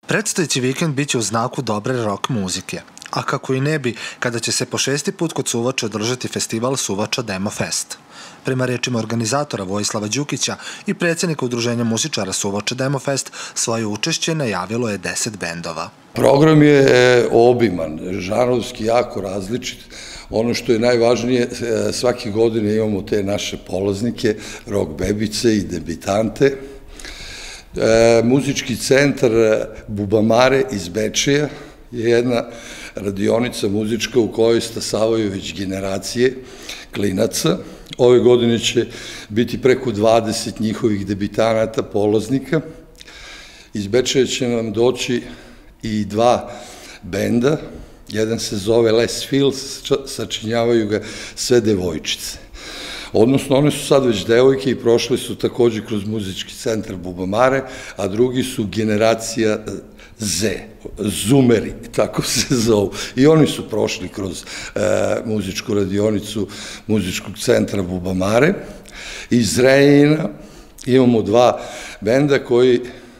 Predstojeći vikend biće u znaku dobre rock muzike. A kako i ne bi, kada će se po 6. put kod Suvače održati festival Suvača Demo Fest. Prema rečima organizatora Vojislava Đukića i predsjednika Udruženja muzičara Suvača Demo Fest, svoje učešće najavilo je 10 bendova. Program je obiman, žanrovski jako različit. Ono što je najvažnije, svake godine imamo te naše polaznike, rock bebice i debitante. Muzički centar Bubamare iz Bečeja je jedna radionica muzička u kojoj stasavaju već generacije klinaca. Ove godine će biti preko 20 njihovih debitanata, polaznika. Iz Bečeja će nam doći i 2 benda. Jedan se zove Les Fils, sačinjavaju ga sve devojčice. Odnosno, one su sad već devojke i prošle su takođe kroz muzički centar Bubamare, a drugi su generacija Z, Zoomeri, tako se zovu. I oni su prošli kroz muzičku radionicu muzičkog centra Bubamare. Iz Rejina imamo 2 benda koji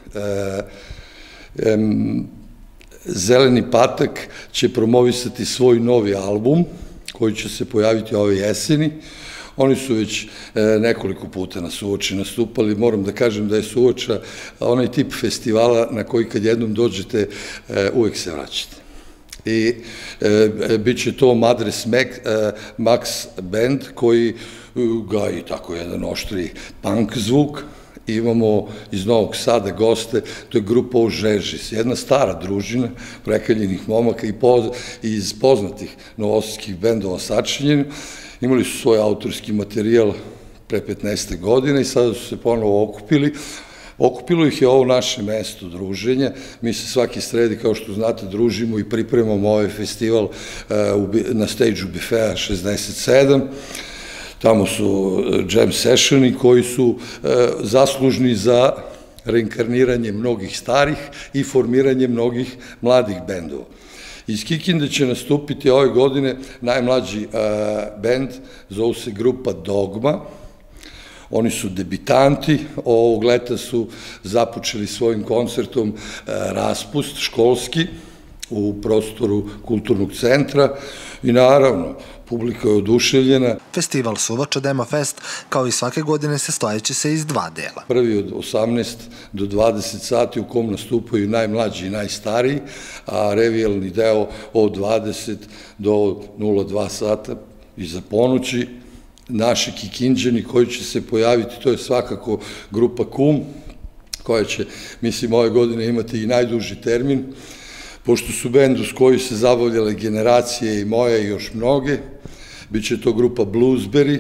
Zeleni patak će promovisati svoj novi album koji će se pojaviti ove jeseni. Oni su već nekoliko puta na Suvači nastupali. Moram da kažem da je Suvača onaj tip festivala na koji kad jednom dođete uvek se vraćate. I bit će to Madres Max band koji gaji tako jedan oštri punk zvuk. Imamo iz Novog Sada goste, to je grupa Ožežis, jedna stara družina prekaljenih momaka i iz poznatih novosadskih bendova sačinjeni. Imali su svoj autorski materijal pre 15 godina i sada su se ponovo okupili. Okupilo ih je ovo naše mesto druženja. Mi se svaki sredi, kao što znate, družimo i pripremamo ovaj festival na stage-u Bifea 67. Tamo su jam sessioni koji su zaslužni za reinkarniranje mnogih starih i formiranje mnogih mladih bendova. Iz Kikinde će nastupiti ove godine najmlađi bend, zovu se grupa Dogma. Oni su debitanti, ovog leta su započeli svojim koncertom Raspust školski u prostoru kulturnog centra i naravno, publika je oduševljena. Festival Suvača Demo Fest, kao i svake godine, sastojeći se iz 2 dela. Prvi od 18 do 20 sati u kom nastupaju najmlađi i najstariji, a revijalni deo od 20 do 02 sata iza ponoći. Naši Kikinđani koji će se pojaviti, to je svakako grupa Kum, koja će, mislim, ove godine imati i najduži termin, pošto su bendu s koji se zabavljale generacije i moje i još mnoge. Biće to grupa Bluesberry,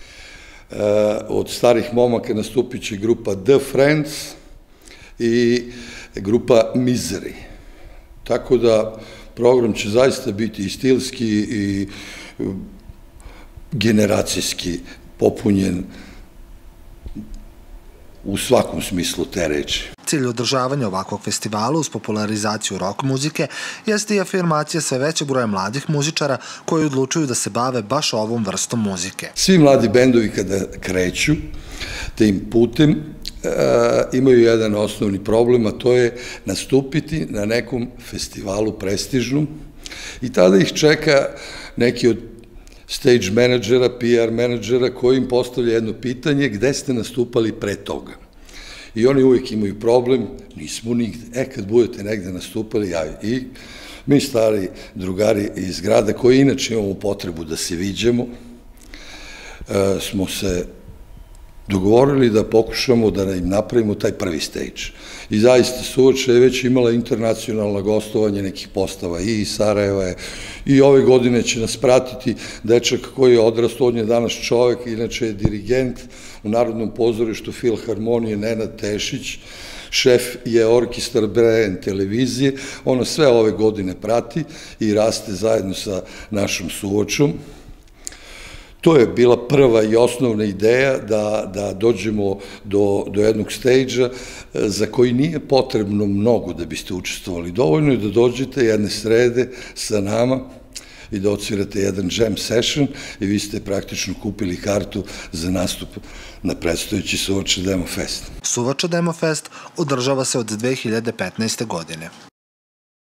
od starih momaka nastupit će grupa The Friends i grupa Misery. Tako da program će zaista biti i stilski i generacijski popunjen u svakom smislu te reči. Cilj održavanja ovakvog festivala uz popularizaciju rock muzike jeste i afirmacija sve većeg broja mladih muzičara koji odlučuju da se bave baš ovom vrstom muzike. Svi mladi bendovi kada kreću tim putem imaju jedan osnovni problem, a to je nastupiti na nekom festivalu prestižnom i tada ih čeka neki od stage menadžera, PR menadžera koji im postavlja jedno pitanje: gde ste nastupali pre toga? I oni uvijek imaju problem, nismo nigde. Kad budete negde nastupali, javi. I mi stari drugari iz grada, koji inače imamo potrebu da se viđemo, smo se dogovorili da pokušamo da im napravimo taj prvi stage. I zaista Suvača je već imala internacionalna gostovanja nekih postava i iz Sarajeva i ove godine će nas pratiti dečak koji je odrastao, on je danas čovek, inače je dirigent u Narodnom pozorištu Filharmonije, Nenad Tešić, šef je orkestar BN televizije, ono sve ove godine prati i raste zajedno sa našom Suvačom. To je bila prva i osnovna ideja da dođemo do jednog stage-a za koji nije potrebno mnogo da biste učestvovali. Dovoljno je da dođete jedne srede sa nama i da odsvirate jedan jam session i vi ste praktično kupili kartu za nastup na predstojeći Suvača Demo Fest. Suvača Demo Fest održava se od 2015. godine.